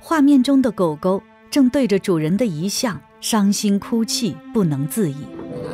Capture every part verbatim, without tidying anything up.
画面中的狗狗正对着主人的遗像伤心哭泣，不能自已。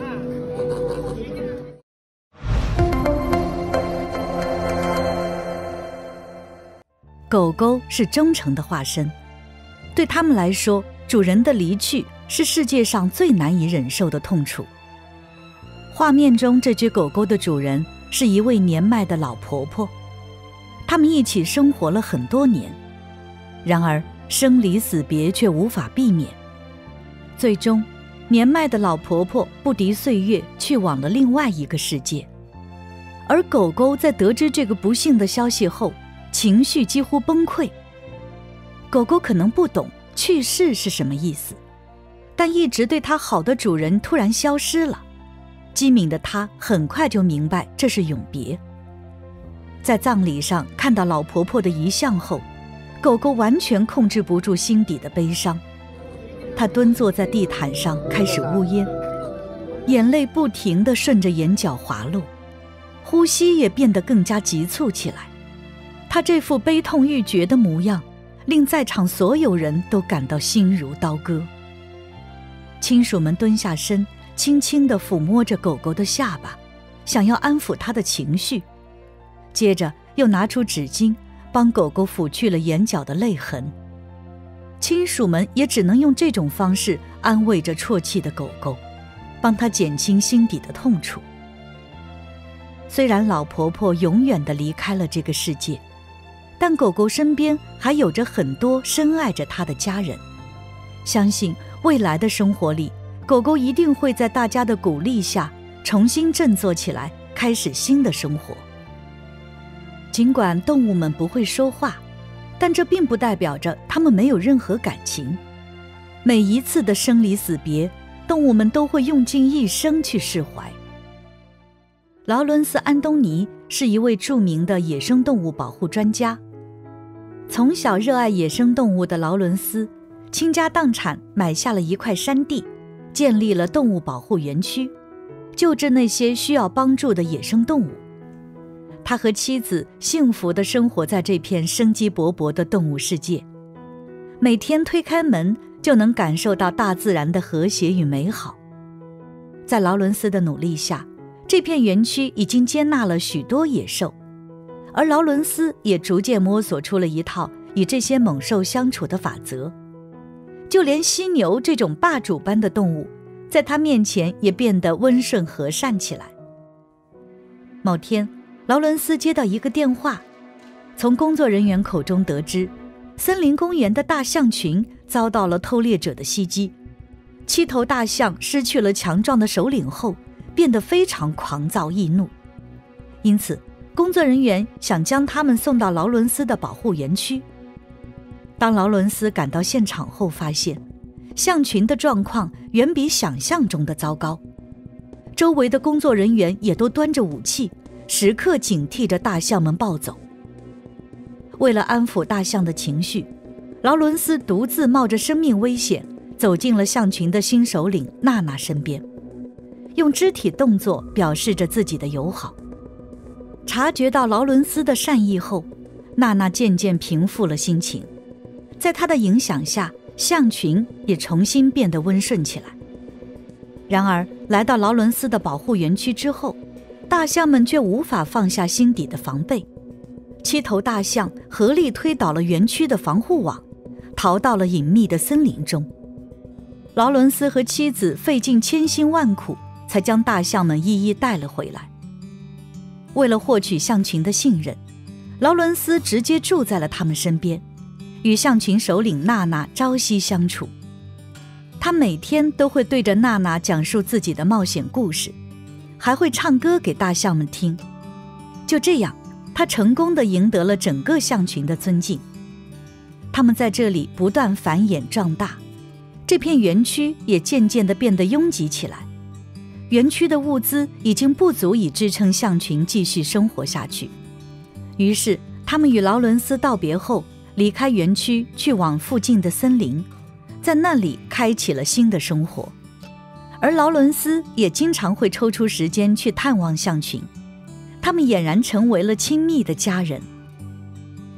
狗狗是忠诚的化身，对他们来说，主人的离去是世界上最难以忍受的痛楚。画面中这只狗狗的主人是一位年迈的老婆婆，他们一起生活了很多年，然而生离死别却无法避免。最终，年迈的老婆婆不敌岁月，去往了另外一个世界。而狗狗在得知这个不幸的消息后，情绪几乎崩溃。狗狗可能不懂去世是什么意思，但一直对它好的主人突然消失了，机敏的它很快就明白这是永别。在葬礼上看到老婆婆的遗像后，狗狗完全控制不住心底的悲伤，它蹲坐在地毯上开始呜咽，眼泪不停地顺着眼角滑落，呼吸也变得更加急促起来。他这副悲痛欲绝的模样，令在场所有人都感到心如刀割。亲属们蹲下身，轻轻地抚摸着狗狗的下巴，想要安抚它的情绪，接着又拿出纸巾帮狗狗抚去了眼角的泪痕。亲属们也只能用这种方式安慰着啜泣的狗狗，帮它减轻心底的痛楚。虽然老婆婆永远地离开了这个世界，但狗狗身边还有着很多深爱着它的家人，相信未来的生活里，狗狗一定会在大家的鼓励下重新振作起来，开始新的生活。尽管动物们不会说话，但这并不代表着它们没有任何感情。每一次的生离死别，动物们都会用尽一生去释怀。劳伦斯·安东尼是一位著名的野生动物保护专家。从小热爱野生动物的劳伦斯，倾家荡产买下了一块山地，建立了动物保护园区，救治那些需要帮助的野生动物。他和妻子幸福地生活在这片生机勃勃的动物世界，每天推开门就能感受到大自然的和谐与美好。在劳伦斯的努力下，这片园区已经接纳了许多野兽，而劳伦斯也逐渐摸索出了一套与这些猛兽相处的法则。就连犀牛这种霸主般的动物，在他面前也变得温顺和善起来。某天，劳伦斯接到一个电话，从工作人员口中得知，森林公园的大象群遭到了偷猎者的袭击。七头大象失去了强壮的首领后，变得非常狂躁易怒，因此工作人员想将他们送到劳伦斯的保护园区。当劳伦斯赶到现场后，发现象群的状况远比想象中的糟糕，周围的工作人员也都端着武器，时刻警惕着大象们暴走。为了安抚大象的情绪，劳伦斯独自冒着生命危险走进了象群的新首领娜娜身边，用肢体动作表示着自己的友好。察觉到劳伦斯的善意后，娜娜渐渐平复了心情，在她的影响下，象群也重新变得温顺起来。然而来到劳伦斯的保护园区之后，大象们却无法放下心底的防备。七头大象合力推倒了园区的防护网，逃到了隐秘的森林中。劳伦斯和妻子费尽千辛万苦，才将大象们一一带了回来。为了获取象群的信任，劳伦斯直接住在了他们身边，与象群首领娜娜朝夕相处。他每天都会对着娜娜讲述自己的冒险故事，还会唱歌给大象们听。就这样，他成功地赢得了整个象群的尊敬。他们在这里不断繁衍壮大，这片园区也渐渐地变得拥挤起来。园区的物资已经不足以支撑象群继续生活下去，于是他们与劳伦斯道别后，离开园区去往附近的森林，在那里开启了新的生活。而劳伦斯也经常会抽出时间去探望象群，他们俨然成为了亲密的家人。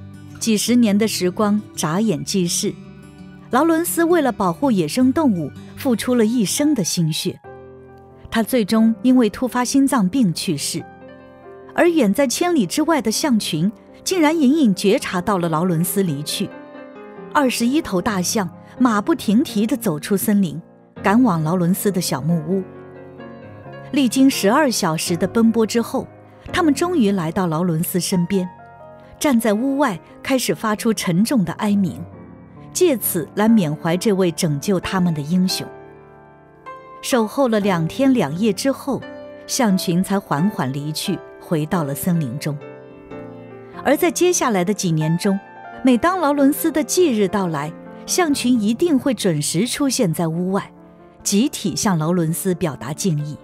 几十年的时光眨眼即逝，劳伦斯为了保护野生动物，付出了一生的心血。他最终因为突发心脏病去世，而远在千里之外的象群竟然隐隐觉察到了劳伦斯离去。二十一头大象马不停蹄地走出森林，赶往劳伦斯的小木屋。历经十二小时的奔波之后，他们终于来到劳伦斯身边，站在屋外开始发出沉重的哀鸣，借此来缅怀这位拯救他们的英雄。守候了两天两夜之后，象群才缓缓离去，回到了森林中。而在接下来的几年中，每当劳伦斯的忌日到来，象群一定会准时出现在屋外，集体向劳伦斯表达敬意。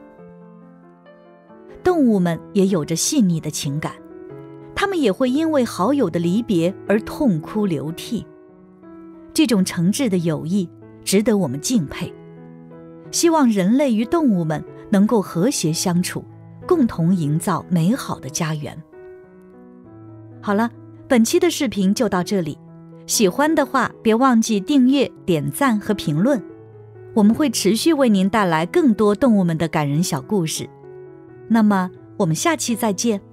动物们也有着细腻的情感，它们也会因为好友的离别而痛哭流涕。这种诚挚的友谊值得我们敬佩。希望人类与动物们能够和谐相处，共同营造美好的家园。好了，本期的视频就到这里，喜欢的话别忘记订阅、点赞和评论，我们会持续为您带来更多动物们的感人小故事。那么我们下期再见。